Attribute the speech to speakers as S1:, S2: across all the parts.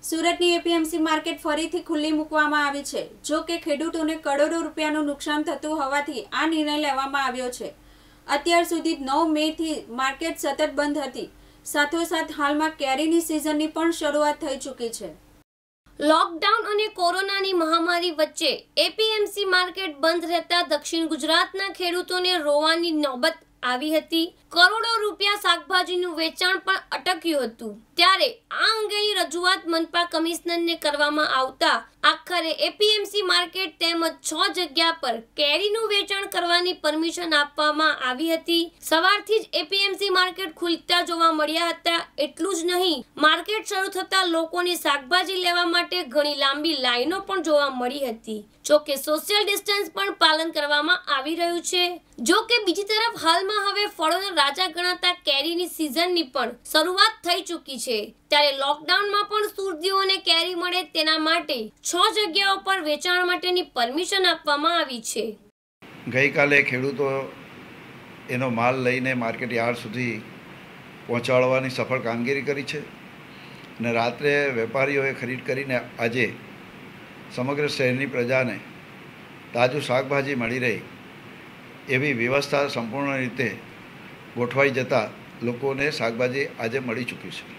S1: સુરતની APMC market ફરીથી ખુલ્લી મૂકવામાં આવી છે। જો કે ખેડૂતોને કરોડો રૂપિયાનું નુકસાન થતું હોવાથી આ નિર્ણય લેવામાં આવ્યો છે। અત્યાર સુધી 9 મેથી માર્કેટ સતત બંધ હતી। સાથોસાથ હાલમાં કેરીની સિઝનની પણ શરૂઆત થઈ ચૂકી છે।
S2: લોકડાઉન અને કોરોનાની મહામારી વચ્ચે એપીએમસી માર્કેટ બંધ રહેતા દક્ષિણ ગુજરાતના ખેડૂતોને રોવાની નોબત આવી હતી। કરોડો રૂપિયા શાકભાજીનું વેચાણ પણ અટક્યું હતું। ત્યારે આ અંગેની રજૂઆત મનપા કમિશનરને કરવામાં આવતા આખરે એપીએમસી માર્કેટ તેમજ 6 જગ્યા પર કેરીનું વેચાણ કરવાની પરમિશન આપવામાં આવી હતી। સવારથી જ એપીએમસી માર્કેટ ખુલતા જોવા મળ્યા હતા। એટલું જ નહીં, માર્કેટ શરૂ થતા લોકોની શાકભાજી લેવા માટે ઘણી લાંબી લાઈનો પણ જોવા મળી હતી। જોકે સોશિયલ ડિસ્ટન્સ પણ પાલન કરવામાં આવી રહ્યું છે। જોકે બીજી તરફ હાલમાં હવે ફળોના રાજા ગણાતા કેરીની સિઝનની પણ શરૂઆત થઈ ચૂકી છે। ત્યારે લોકડાઉનમાં પણ સુરતીઓને કેરી મળે તેના માટે 6 જગ્યાઓ પર વેચાણ માટેની પરમિશન આપવામાં આવી છે।
S3: ગઈકાલે ખેડૂતો એનો માલ લઈને માર્કેટ યાર્ડ સુધી પહોંચાડવાની સફળ કામગીરી કરી છે અને રાત્રે વેપારીઓએ ખરીદ કરીને આજે સમગ્ર શહેરની પ્રજાને તાજું શાકભાજી મળી રહે એવી વ્યવસ્થા સંપૂર્ણ રીતે ગોઠવાઈ જતાં લોકોને શાકભાજી આજે મળી ચૂકી છે।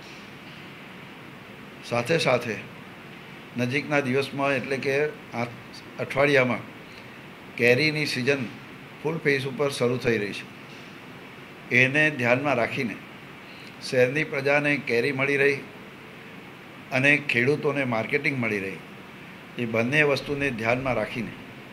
S3: સાથે સાથે નજીકના દિવસમાં એટલે કે આ અઠવાડિયામાં કેરીની સિઝન ફૂલ ફેઝ ઉપર શરૂ થઈ રહી છે। એને ધ્યાનમાં રાખીને શહેરની પ્રજાને કેરી મળી રહી અને ખેડૂતોને માર્કેટિંગ મળી રહી એ બંને વસ્તુને ધ્યાનમાં રાખીને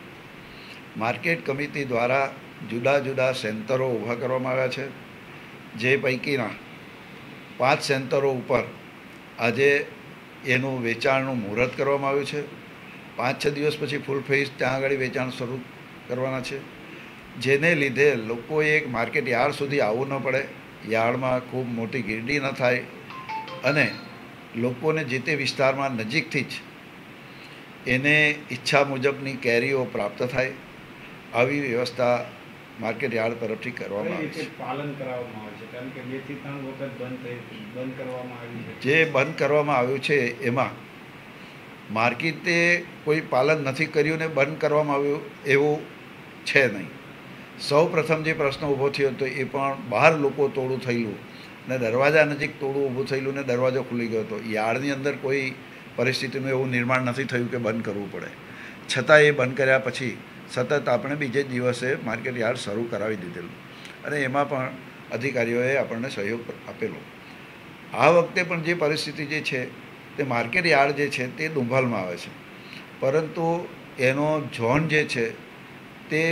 S3: માર્કેટ કમિટી દ્વારા જુદા જુદા સેન્ટરો ઊભા કરવામાં આવ્યા છે। જે પૈકીના 5 સેન્ટરો ઉપર આજે એનું વેચાણનું મુહૂર્ત કરવામાં આવ્યું છે। 5-6 દિવસ પછી ફૂલ ફેઝ ત્યાં આગળ વેચાણ શરૂ કરવાના છે, જેને લીધે લોકોએ એક માર્કેટ યાર્ડ સુધી આવવું ન પડે, યાર્ડમાં ખૂબ મોટી ગીરડી ન થાય અને લોકોને જે તે વિસ્તારમાં નજીકથી જ એને ઈચ્છા મુજબની કેરીઓ પ્રાપ્ત થાય આવી વ્યવસ્થા માર્કેટ યાર્ડ તરફથી કરવામાં આવી છે।
S4: પાલન કરાવવામાં આવે છે કારણ કે 2 થી 3 વખત બંધ કરવામાં આવ્યું છે।
S3: જે બંધ કરવામાં આવ્યું છે એમાં માર્કેટે કોઈ પાલન નથી કર્યું ને બંધ કરવામાં આવ્યું એવું છે નહીં। સૌ પ્રથમ જે પ્રશ્ન ઊભો થયો હતો એ પણ બહાર લોકો તોડું થયેલું ને દરવાજા નજીક તોડું ઊભું થયેલું ને દરવાજો ખુલી ગયો હતો। યાર્ડની અંદર કોઈ પરિસ્થિતિનું એવું નિર્માણ નથી થયું કે બંધ કરવું પડે, છતાં એ બંધ કર્યા પછી સતત આપણે બીજે દિવસે માર્કેટ યાર્ડ શરૂ કરાવી દીધેલું અને એમાં પણ અધિકારીઓએ આપણને સહયોગ આપેલો। આ વખતે પણ જે પરિસ્થિતિ જે છે તે માર્કેટ યાર્ડ જે છે તે ડુંભાલમાં આવે છે, પરંતુ એનો ઝોન જે છે તે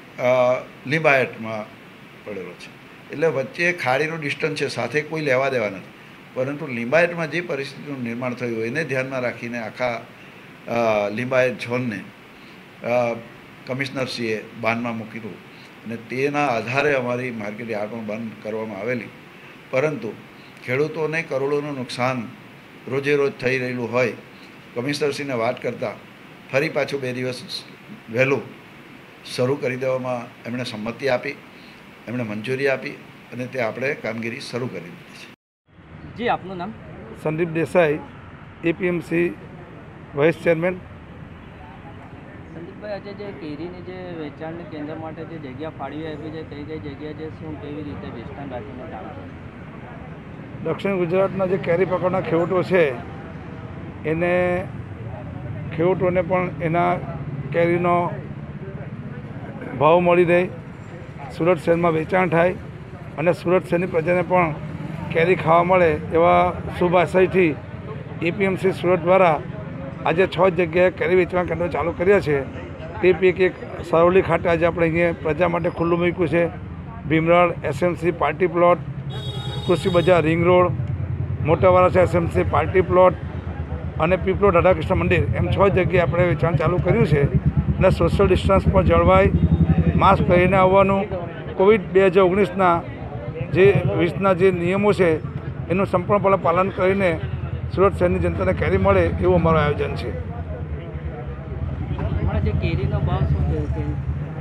S3: લિંબાયતમાં પડેલો છે। એટલે વચ્ચે ખાડીનું ડિસ્ટન્સ છે, સાથે કોઈ લેવા દેવા નથી, પરંતુ લિંબાયતમાં જે પરિસ્થિતિનું નિર્માણ થયું એને ધ્યાનમાં રાખીને આખા લિંબાયત ઝોનને કમિશનરશ્રીએ બાનમાં મૂકીશું અને તેના આધારે અમારી માર્કેટ યાર્ડ પણ બંધ કરવામાં આવેલી। પરંતુ ખેડૂતોને કરોડોનું નુકસાન રોજે રોજ થઈ રહેલું હોય કમિશનરશ્રીને વાત કરતાં ફરી પાછું 2 દિવસ વહેલું શરૂ કરી દેવામાં એમણે સંમતિ આપી, એમણે મંજૂરી આપી અને તે આપણે કામગીરી શરૂ કરી દીધી છે।
S5: જી, આપનું નામ?
S6: Sandeep Desai, APMC vice chairman.
S5: સંદીપભાઈ, આજે જે કેરીની જે વેચાણની કેન્દ્ર માટે જે જગ્યા ફાળવી આપી છે, કઈ જગ્યા છે, શું કેવી રીતે વિસ્તાર રાખીને કામ છે?
S6: દક્ષિણ ગુજરાતના જે કેરી પકડના ખેડૂતો છે એને ખેડૂતોને પણ એના કેરીનો ભાવ મળી રહે, સુરત શહેરમાં વેચાણ થાય અને સુરત શહેરની પ્રજાને પણ કેરી ખાવા મળે એવા શુભ આશયથી એપીએમસી સુરત દ્વારા આજે 6 જગ્યાએ કેરી વેચાણ કેન્દ્રો ચાલુ કર્યા છે। તે પૈકી એક સારોલી ખાતે આજે આપણે અહીંયા પ્રજા માટે ખુલ્લું મૂક્યું છે। ભીમરાળ એસએમસી પાર્ટી પ્લોટ, કૃષિ બજાર રિંગ રોડ, મોટા વારાસા એસએમસી પાર્ટી પ્લોટ અને પીપલોડ રાધાકૃષ્ણ મંદિર એમ 6 જગ્યાએ આપણે વેચાણ ચાલુ કર્યું છે અને સોશિયલ ડિસ્ટન્સ પણ જળવાય, માસ્ક પહેરીને આવવાનું, કોવિડ 2019ના જે 20ના જે નિયમો છે એનું સંપૂર્ણપણે પાલન કરીને સુરત શહેરની જનતાને કેરી મળે એવું અમારું આયોજન છે।
S5: જે કેરીનો ભાવ શું છે?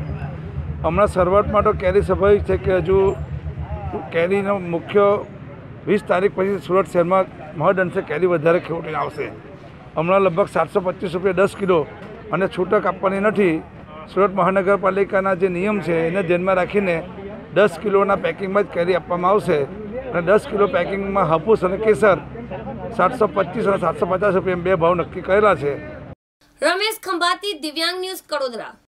S6: હમણાં શરૂઆતમાં તો કેરી સ્વાભાવિક છે કે હજુ કેરીનો મુખ્ય 20 તારીખ પછી સુરત શહેરમાં મહદઅંશે કેરી વધારે ખેડૂતોને આવશે. હમણાં લગભગ 725 રૂપિયા 10 કિલો અને છૂટક આપવાની નથી. સુરત મહાનગરપાલિકાના જે નિયમ છે એને ધ્યાનમાં રાખીને 10 કિલોના પેકિંગમાં જ કેરી આપવામાં આવશે અને 10 કિલો પેકિંગમાં હાફૂસ અને કેસર 725 અને 750 રૂપિયા 2 ભાવ નક્કી કરેલા છે.
S2: રમેશ ખંભાતી, દિવ્યાંગ ન્યૂઝ, કડોદરા.